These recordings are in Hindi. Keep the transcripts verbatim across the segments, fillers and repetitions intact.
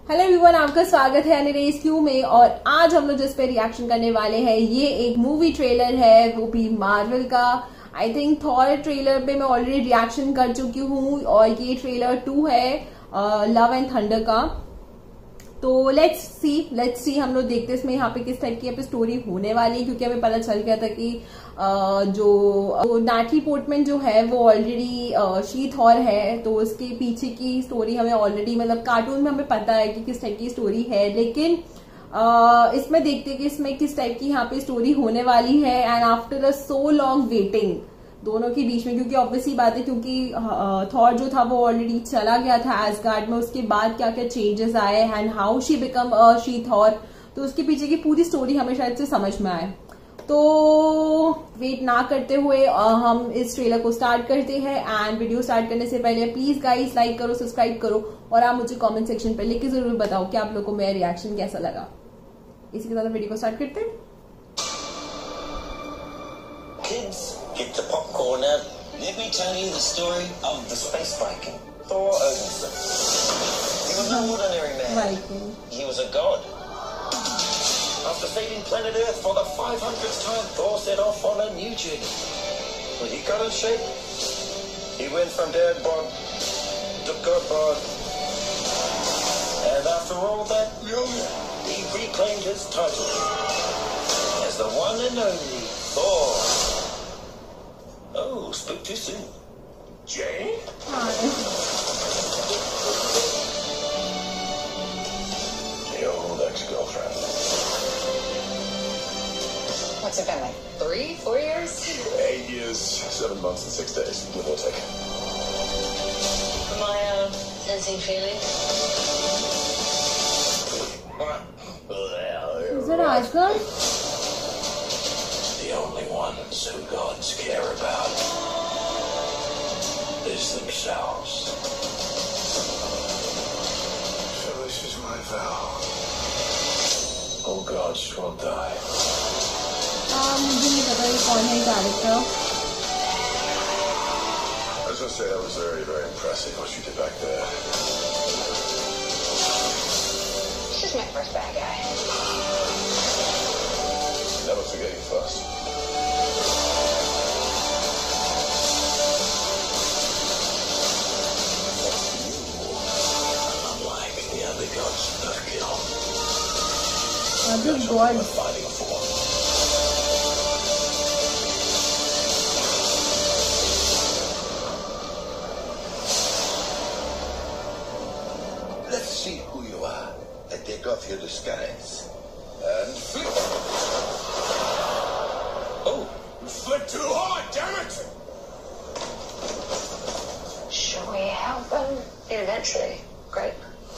हेलो एवरीवन, आपका स्वागत है अनिरेस क्यू में। और आज हम लोग जिस पे रिएक्शन करने वाले हैं ये एक मूवी ट्रेलर है, वो भी मार्वल का। आई थिंक थॉर ट्रेलर पे मैं ऑलरेडी रिएक्शन कर चुकी हूँ और ये ट्रेलर टू है लव एंड थंडर का। तो लेट्स सी लेट्स सी हम लोग देखते हैं इसमें यहाँ पे किस टाइप की स्टोरी होने वाली है, क्योंकि हमें पता चल गया था कि Uh, जो नाटली पोर्टमैन जो है वो ऑलरेडी शी थॉर है, तो उसके पीछे की स्टोरी हमें ऑलरेडी मतलब कार्टून में हमें पता है कि किस टाइप की स्टोरी है। लेकिन uh, इसमें देखते हैं कि इसमें किस टाइप की यहाँ पे स्टोरी होने वाली है। And after a so long waiting दोनों के बीच में, क्योंकि ऑब्वियसली बात है क्योंकि थॉर जो था वो ऑलरेडी चला गया था एसगार्ड में, उसके बाद क्या क्या चेंजेस आए and how she become a she Thor, तो उसके पीछे की पूरी स्टोरी हमें शायद से समझ में आए। तो वेट ना करते हुए हम इस ट्रेलर को स्टार्ट करते हैं। एंड वीडियो स्टार्ट करने से पहले प्लीज गाइस लाइक करो, सब्सक्राइब करो और आप मुझे कमेंट सेक्शन पे लिख के जरूर बताओ कि आप लोगों को मेरा रिएक्शन कैसा लगा। इसी के साथ वीडियो को स्टार्ट करते हैं। Kids, get the popcorn out. Let me tell you the story of the space Viking, Thor Odinson. He was no ordinary man. Viking. He was a god. After saving planet Earth for the five hundredth time, Thor set off on a new journey. When he got in shape, he went from dad bod to god bod. And after all that, he reclaimed his title as the one and only Thor. Oh, spoke too soon. Jay? Hi. The old ex-girlfriend. What's it been, like three, four years? Eight years, seven months and six days, give or take. Am I uh, sensing feelings? Is it Asgard? The only ones who gods care about is themselves. So this is my vow. All gods will die. हाँ, मुझे नहीं पता ये कौन है character. I was gonna say that was very, very impressive what you did back there. It's just my first bad guy. Never forget your first. Unlike the other gods that kill. Other That's what we're gods. fighting for. Let's see who you are and take off your disguise. And flip. Oh, you flipped too hard, damn it! Should we help him eventually? Great.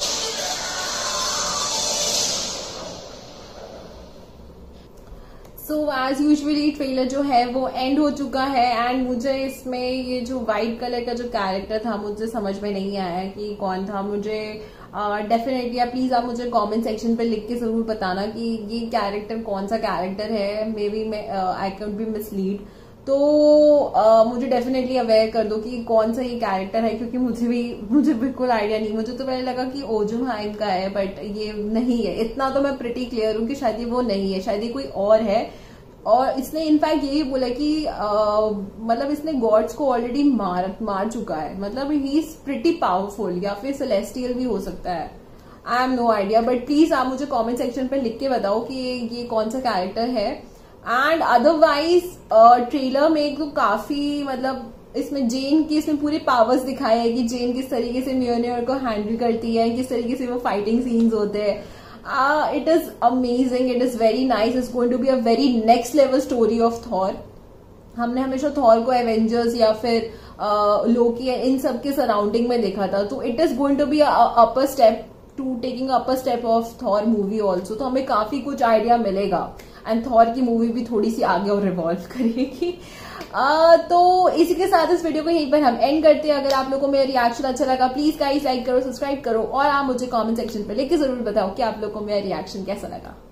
So as usually trailer जो है वो एंड हो चुका है। एंड मुझे इसमें ये जो वाइट कलर का जो कैरेक्टर था मुझे समझ में नहीं आया कि कौन था। मुझे डेफिनेटली uh, प्लीज आप मुझे कमेंट सेक्शन पे लिख के जरूर बताना कि ये कैरेक्टर कौन सा कैरेक्टर है। Maybe I can be mislead, तो uh, मुझे डेफिनेटली अवेयर कर दो कि कौन सा ये कैरेक्टर है, क्योंकि मुझे भी मुझे बिल्कुल आइडिया नहीं। मुझे तो पहले लगा कि ओजुन हाइम का है, बट ये नहीं है। इतना तो मैं प्रिटी क्लियर हूँ कि शायद ये वो नहीं है, शायद ये कोई और है। और इसने इनफैक्ट यही बोला कि uh, मतलब इसने गॉड्स को ऑलरेडी मार मार चुका है, मतलब ही इज प्रिटी पावरफुल, या फिर सेलेस्टियल भी हो सकता है। I am no idea, but please आप मुझे कमेंट सेक्शन पे लिख के बताओ कि ये, ये कौन सा कैरेक्टर है। एंड अदरवाइज ट्रेलर में तो काफी मतलब इसमें जेन की इसमें पूरे पावर्स दिखाए हैं कि जेन किस तरीके से म्योनियर को हैंडल करती है, किस तरीके से वो फाइटिंग सीन्स होते हैं। It is amazing, it is very nice, is going to be a very next level story of Thor. हमने हमेशा थॉर को एवेंजर्स या फिर लोकी uh, इन सब के सराउंडिंग में देखा था, तो it is going to be upper step to taking upper step of Thor movie also. तो हमें काफी कुछ आइडिया मिलेगा एंड थॉर की मूवी भी थोड़ी सी आगे और रिवॉल्व करेगी। आ, तो इसी के साथ इस वीडियो को यहीं पर हम एंड करते हैं। अगर आप लोगों को मेरा रिएक्शन अच्छा लगा प्लीज गाइस लाइक करो, सब्सक्राइब करो और आप मुझे कमेंट सेक्शन पे लिख के जरूर बताओ कि आप लोगों को मेरा रिएक्शन कैसा लगा।